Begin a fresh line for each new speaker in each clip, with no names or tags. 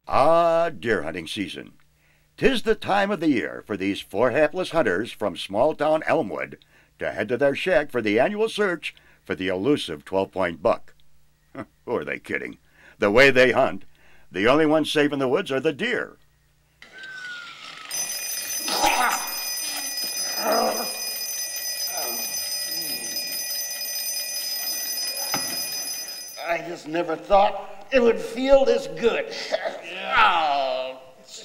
Ah, deer hunting season. 'Tis the time of the year for these four hapless hunters from small-town Elmwood to head to their shack for the annual search for the elusive 12-point buck. Who are they kidding? The way they hunt, the only ones safe in the woods are the deer.
I just never thought it would feel this good. Oh.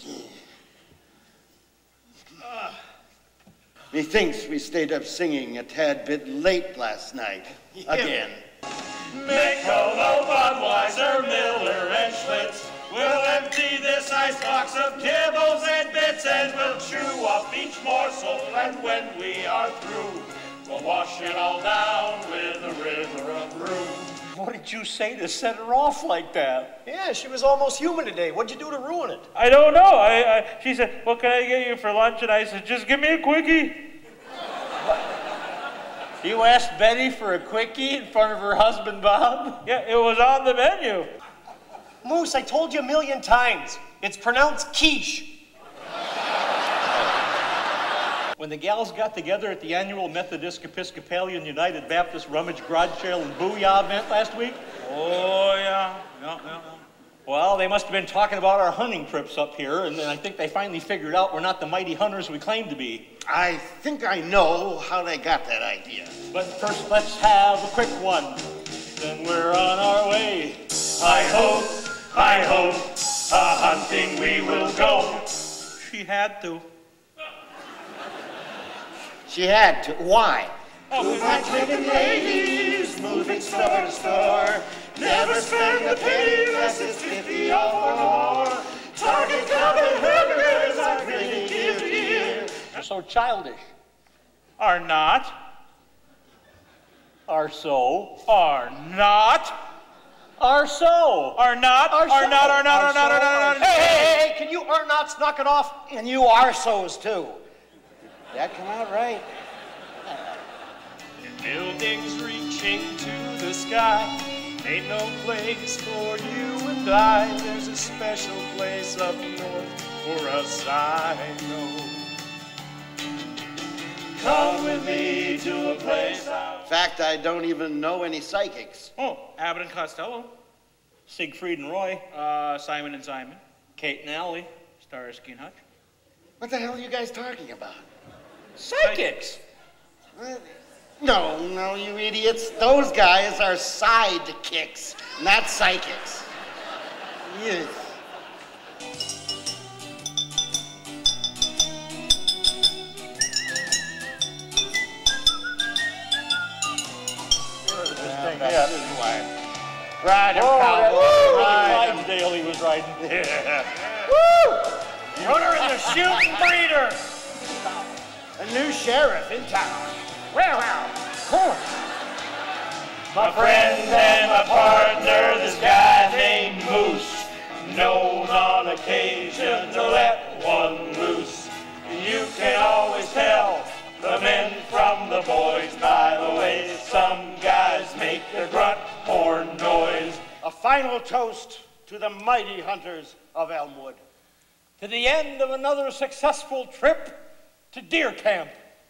Methinks we stayed up singing a tad bit late last night. Again.
Michelob, Budweiser, Miller, and Schlitz. We'll empty this icebox of kibbles and bits, and we'll chew up each morsel, and when we are through, we'll wash it all down with a river of brew.
What did you say to set her off like that?
Yeah, she was almost human today. What'd you do to ruin it?
I don't know. She said, what can I get you for lunch? And I said, just give me a quickie.
You asked Betty for a quickie in front of her husband, Bob?
Yeah, it was on the menu.
Moose, I told you a million times. It's pronounced quiche.
When the gals got together at the annual Methodist Episcopalian United Baptist Rummage Garage Sale and Booyah event last week?
Oh, yeah. Yeah.
Well, they must have been talking about our hunting trips up here, and then I think they finally figured out we're not the mighty hunters we claim to be.
I think I know how they got that idea.
But first, let's have a quick one. Then we're on our way.
I hope, a-hunting we will go. She had to.
She had to. Why?
Oh, my driven ladies, moving store to store. Never spend a penny unless it's 50 or more. Target covered hamburgers are pretty dear to year.
You're so childish.
Are not.
Are so.
Are not.
Are so.
Are not.
Are
Are not. Are not. Are not. Are not.
Hey, can you are-nots knock it off?
And you are so's too. That come out right.
Buildings reaching to the sky. Ain't no place for you and I. There's a special place up north for us, I know. Come with me to a place out.
In fact, I don't even know any psychics.
Oh, Abbott and Costello.
Siegfried and Roy.
Simon and Simon.
Kate and Allie.
Starsky and Hutch.
What the hell are you guys talking about?
Psychics!
No, you idiots. Those guys are sidekicks, not psychics. Yes.
Yeah, this is why.
Ride him, cowboy. Ride him.
Dale he was riding.
Yeah.
Woo! Runner is a shooting breeder.
A new sheriff in town.
My friend and my partner, this guy named Moose, known on occasion to let one loose. You can always tell the men from the boys by the way some guys make their grunt horn noise.
A final toast to the mighty hunters of Elmwood.
To the end of another successful trip to deer camp.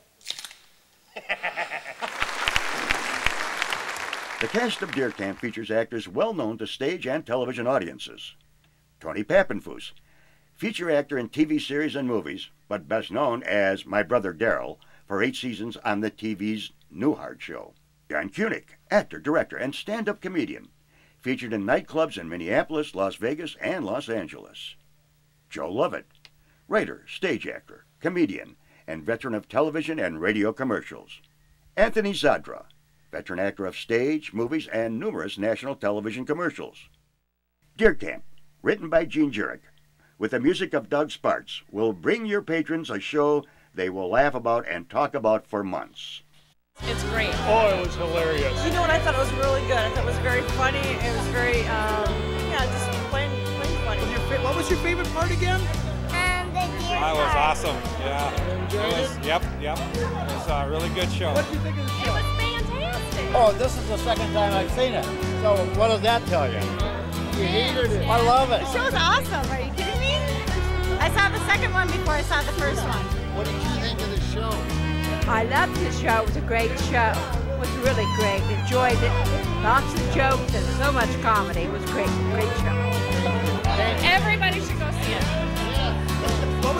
The cast of Deer Camp features actors well known to stage and television audiences. Tony Pappenfuss, feature actor in TV series and movies, but best known as My Brother Daryl for 8 seasons on the TV's Newhart Show. John Kunick, actor, director, and stand-up comedian, featured in nightclubs in Minneapolis, Las Vegas, and Los Angeles. Joe Lovett, writer, stage actor, comedian, and veteran of television and radio commercials. Anthony Zadra, veteran actor of stage, movies, and numerous national television commercials. Deer Camp, written by Gene Jurek, with the music of Doug Sparks, will bring your patrons a show they will laugh about and talk about for months.
It's great.
Oh, it was hilarious.
You know what? I thought it was really good. I thought it was very funny. It was very, just plain funny.
What was your favorite part again?
That was awesome. Yeah. Yep. It was a really good show.
What did you think of the show?
It was fantastic.
Oh, this is the second time I've seen it. So what does that tell you? You hated it.
I love it.
The show's awesome. Are you kidding me? I saw the second one before I saw the first one.
What did you think of the show?
I loved the show. It was a great show. It was really great. Enjoyed it. Lots of jokes and so much comedy. It was great. Great show.
Everybody